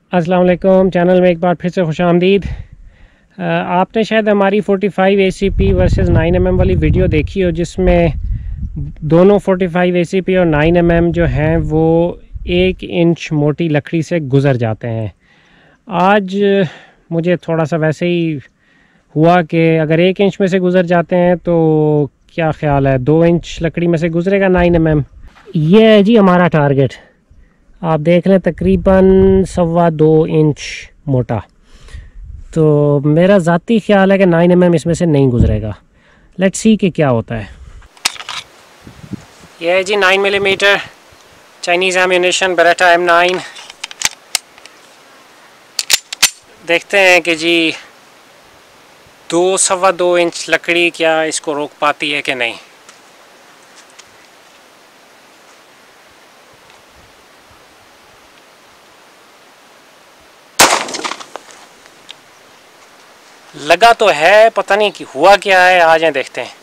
अस्सलाम वालेकुम। चैनल में एक बार फिर से खुशामदीद। आपने शायद हमारी 45 ACP वर्सेस 9mm वाली वीडियो देखी हो, जिसमें दोनों 45 ACP और 9mm जो हैं वो 1 इंच मोटी लकड़ी से गुज़र जाते हैं। आज मुझे थोड़ा सा वैसे ही हुआ कि अगर 1 इंच में से गुज़र जाते हैं तो क्या ख्याल है 2 इंच लकड़ी में से गुज़रेगा 9mm। ये है जी हमारा टारगेट, आप देख लें तकरीबन 2.25 इंच मोटा। तो मेरा ज़ाती ख्याल है कि 9mm इसमें से नहीं गुज़रेगा। लेट्स सी कि क्या होता है। यह है जी 9mm Chinese ammunition Beretta M9। देखते हैं कि जी 2.25 इंच लकड़ी क्या इसको रोक पाती है कि नहीं। लगा तो है, पता नहीं कि हुआ क्या है। आ जाए देखते हैं।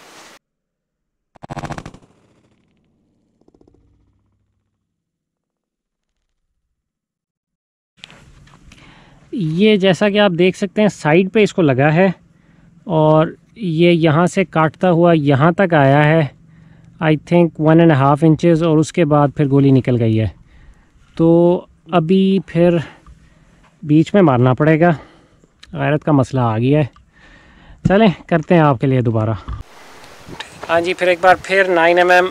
ये जैसा कि आप देख सकते हैं साइड पे इसको लगा है और ये यहाँ से काटता हुआ यहाँ तक आया है, आई थिंक 1.5 इंचेस, और उसके बाद फिर गोली निकल गई है। तो अभी फिर बीच में मारना पड़ेगा, गैरत का मसला आ गया है। चलें करते हैं आपके लिए दोबारा। हाँ जी, फिर एक बार फिर 9mm।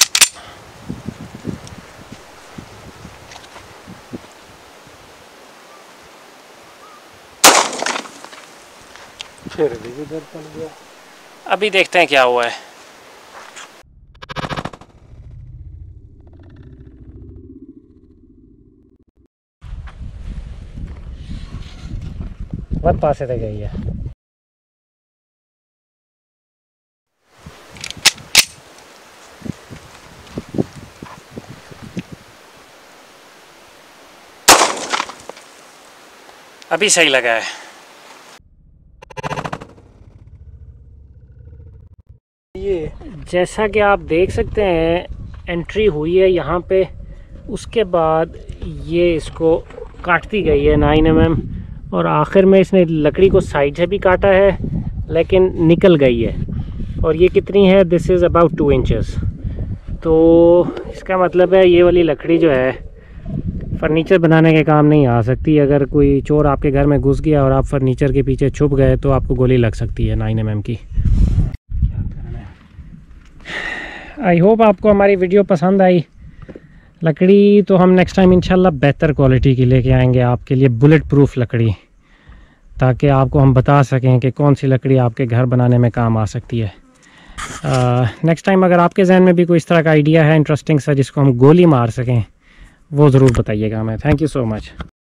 फिर भी इधर चल गया। अभी देखते हैं क्या हुआ है। बहुत पास से गई है। अभी सही लगा है। ये जैसा कि आप देख सकते हैं एंट्री हुई है यहाँ पे, उसके बाद ये इसको काटती गई है 9mm, और आखिर में इसने लकड़ी को साइड से भी काटा है लेकिन निकल गई है। और ये कितनी है, दिस इज़ अबाउट 2 इंचेस। तो इसका मतलब है ये वाली लकड़ी जो है फर्नीचर बनाने के काम नहीं आ सकती। अगर कोई चोर आपके घर में घुस गया और आप फर्नीचर के पीछे छुप गए तो आपको गोली लग सकती है 9mm की। क्या करना है। आई होप आपको हमारी वीडियो पसंद आई। लकड़ी तो हम नेक्स्ट टाइम इंशाल्लाह बेहतर क्वालिटी की लेके आएंगे आपके लिए, बुलेट प्रूफ लकड़ी, ताकि आपको हम बता सकें कि कौन सी लकड़ी आपके घर बनाने में काम आ सकती है। नेक्स्ट टाइम अगर आपके जहन में भी कोई इस तरह का आइडिया है इंटरेस्टिंग सा जिसको हम गोली मार सकें, वो ज़रूर बताइएगा हमें। Thank you so much.